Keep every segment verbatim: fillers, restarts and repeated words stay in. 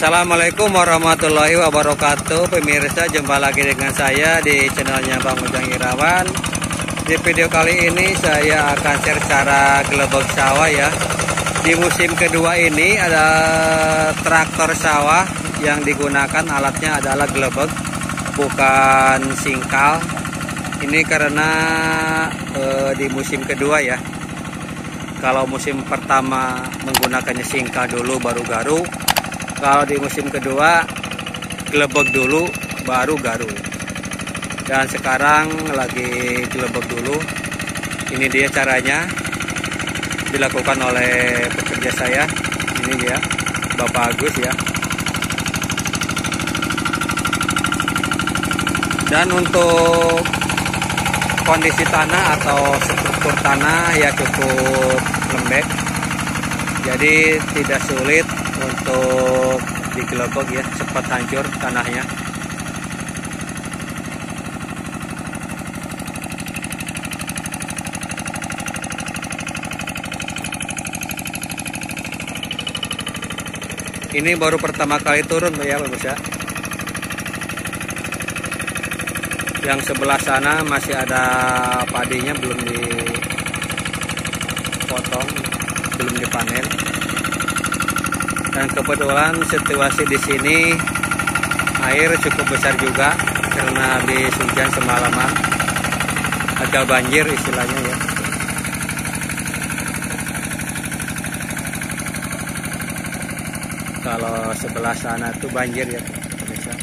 Assalamualaikum warahmatullahi wabarakatuh. Pemirsa, jumpa lagi dengan saya di channelnya Bang Ujang Irawan. Di video kali ini saya akan share cara gelebeg sawah ya. Di musim kedua ini ada traktor sawah yang digunakan alatnya adalah gelebeg, bukan singkal. Ini karena eh, di musim kedua ya. Kalau musim pertama menggunakannya singkal dulu baru garu. Kalau di musim kedua gelebeg dulu baru garu. Dan sekarang lagi gelebeg dulu. Ini dia caranya, dilakukan oleh pekerja saya. Ini dia Bapak Agus ya. Dan untuk kondisi tanah atau struktur tanah ya cukup lembek. Jadi tidak sulit untuk digelebeg ya, cepat hancur tanahnya. Ini baru pertama kali turun ya pemirsa. Yang sebelah sana masih ada padinya, belum dipotong, belum dipanen. Dan kebetulan situasi di sini air cukup besar juga karena habis hujan semalaman, agak banjir istilahnya ya. Kalau sebelah sana tuh banjir ya pemirsa,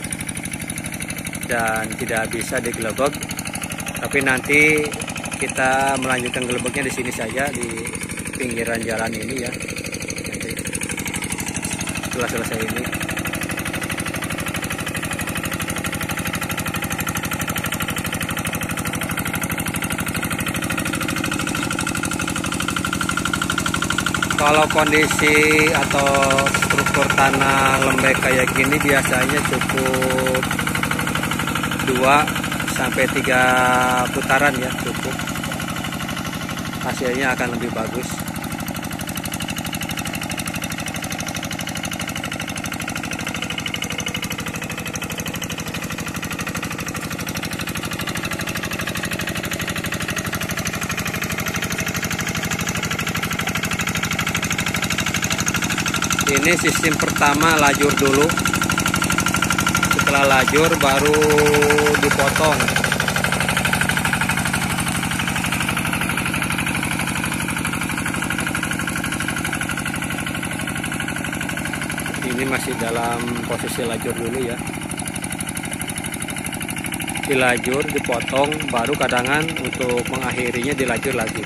dan tidak bisa digelebeg. Tapi nanti kita melanjutkan gelebegnya di sini saja, di pinggiran jalan ini ya. Setelah selesai ini, kalau kondisi atau struktur tanah lembek kayak gini biasanya cukup dua sampai tiga putaran ya, cukup. Hasilnya akan lebih bagus. Ini sistem pertama, lajur dulu. Setelah lajur baru dipotong. Ini masih dalam posisi lajur dulu ya. Dilajur, dipotong, baru kadangan untuk mengakhirinya dilajur lagi.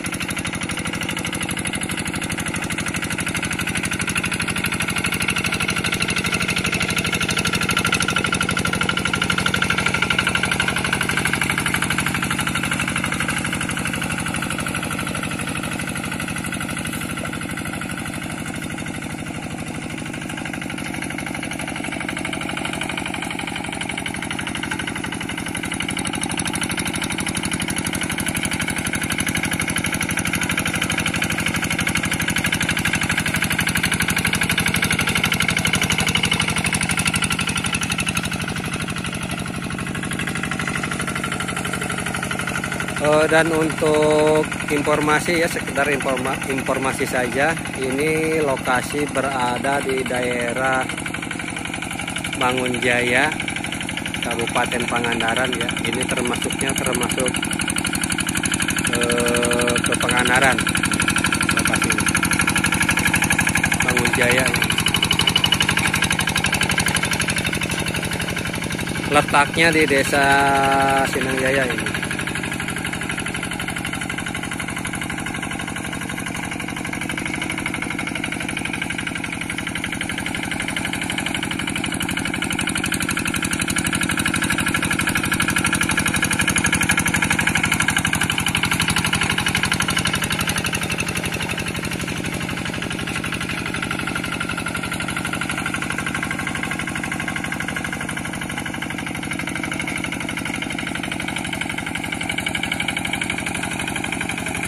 Dan untuk informasi ya, sekedar informa informasi saja, ini lokasi berada di daerah Bangunjaya, Kabupaten Pangandaran ya. Ini termasuknya termasuk eh, ke Pangandaran lokasi Bangunjaya. Letaknya di Desa Sinangjaya ini.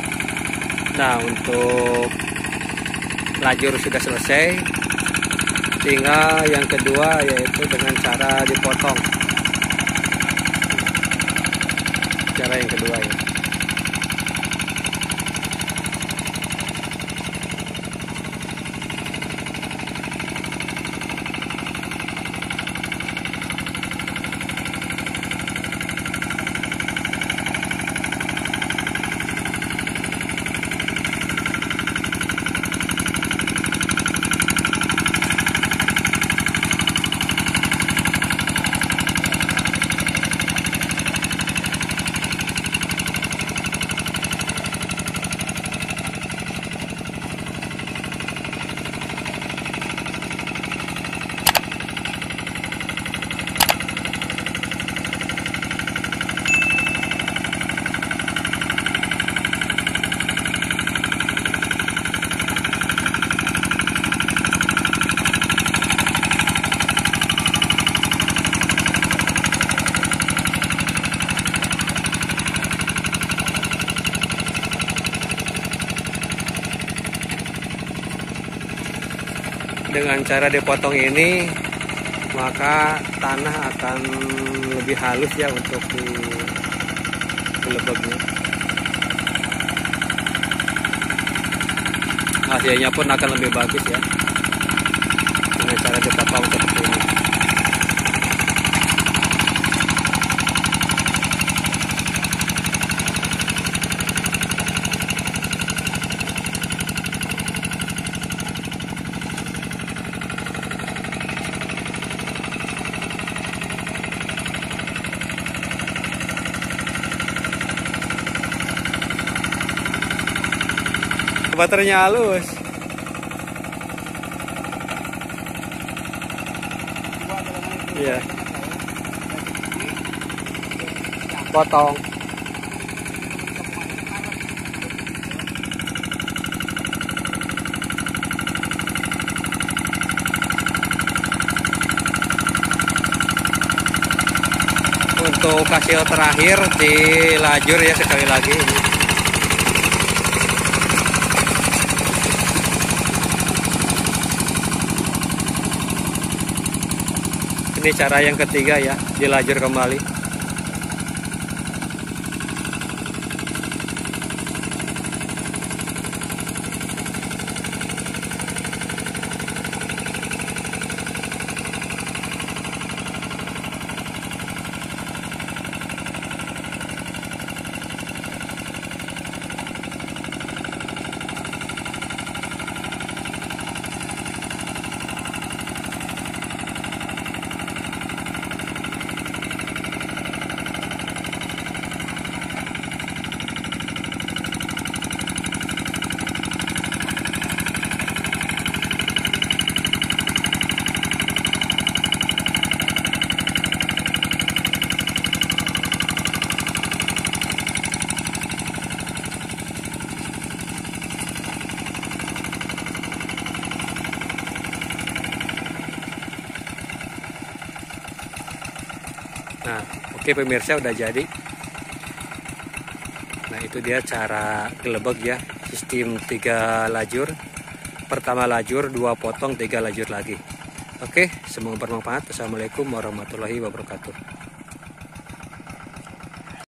Nah, untuk lajur sudah selesai, Tinggal yang kedua yaitu dengan cara dipotong. Cara yang kedua ya. Dengan cara dipotong ini, maka tanah akan lebih halus ya untuk di gelebegnya. Hasilnya pun akan lebih bagus ya dengan cara dipotong seperti ini. Baterainya halus. Iya. Potong. Untuk hasil terakhir di lajur ya, sekali lagi ini. Ini cara yang ketiga ya, dilajur kembali. Nah, oke pemirsa, udah jadi. Nah, itu dia cara gelebeg ya, sistem tiga lajur. Pertama lajur, dua potong, tiga lajur lagi. Oke, semoga bermanfaat. Assalamualaikum warahmatullahi wabarakatuh.